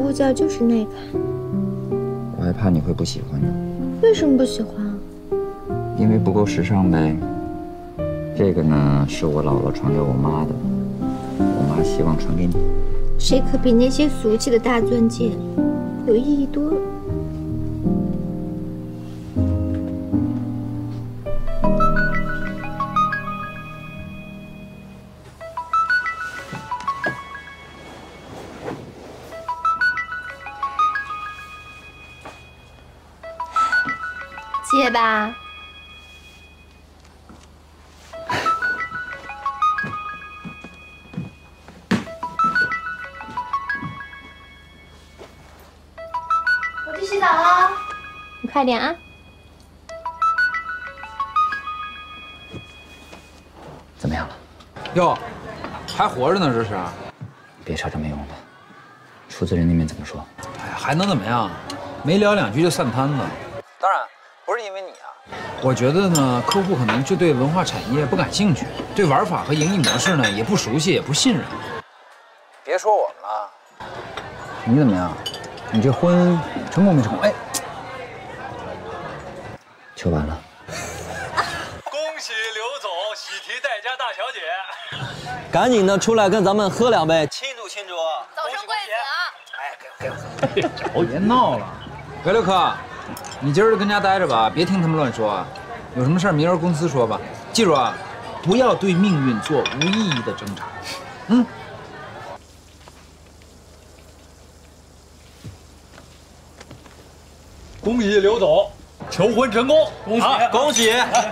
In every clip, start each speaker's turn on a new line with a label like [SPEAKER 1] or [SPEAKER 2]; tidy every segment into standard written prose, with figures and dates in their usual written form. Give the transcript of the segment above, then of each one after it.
[SPEAKER 1] 呼叫就是那个。
[SPEAKER 2] 我还怕你会不喜欢呢。
[SPEAKER 1] 为什么不喜欢？
[SPEAKER 2] 因为不够时尚呗。这个呢，是我姥姥传给我妈的，我妈希望传给你。
[SPEAKER 1] 这可比那些俗气的大钻戒有意义多了。接吧。我去洗澡了，你快点啊！
[SPEAKER 2] 怎么样了？
[SPEAKER 3] 哟，还活着呢，这是？
[SPEAKER 2] 别扯这没用的。出资人那边怎么说？
[SPEAKER 3] 哎呀，还能怎么样？没聊两句就散摊子。当然不是因为你啊，我觉得呢，客户可能就对文化产业不感兴趣，对玩法和营运模式呢也不熟悉，也不信任。别说我们了，
[SPEAKER 2] 你怎么样？你这婚成功没成功？哎，求完了。
[SPEAKER 4] 恭喜刘总喜提待嫁大小姐，
[SPEAKER 5] 赶紧的出来跟咱们喝2杯，庆祝庆祝！
[SPEAKER 6] 早生贵子啊！
[SPEAKER 4] 哎，给我。
[SPEAKER 3] 别闹了。喂，刘科，你今儿就跟家待着吧，别听他们乱说啊。有什么事儿明儿公司说吧。记住啊，不要对命运做无意义的挣扎。嗯。
[SPEAKER 4] 恭喜刘总求婚成功，恭喜
[SPEAKER 5] 恭喜！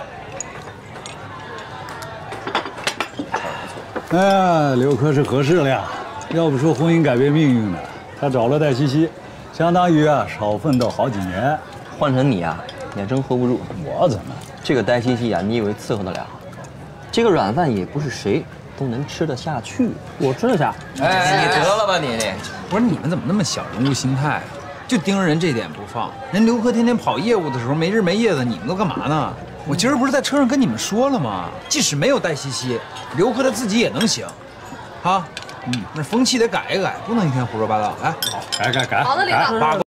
[SPEAKER 7] 哎呀，刘科是合适了呀！要不说婚姻改变命运呢，他找了戴西西，相当于少奋斗好几年。
[SPEAKER 5] 换成你啊，你还真 hold 不住。
[SPEAKER 7] 我怎么？
[SPEAKER 5] 这个戴西西啊，你以为伺候得了？这个软饭也不是谁都能吃得下去。我吃得下。
[SPEAKER 3] 哎，
[SPEAKER 5] 你得了吧你！
[SPEAKER 3] 不是你们怎么那么小人物心态啊？就盯着人这点不放。人刘科天天跑业务的时候没日没夜的，你们都干嘛呢？我今儿不是在车上跟你们说了吗？即使没有戴西西，刘科他自己也能行。啊，那风气得改一改，不能一天胡说八道。来，
[SPEAKER 7] 改。
[SPEAKER 6] 好的，领导。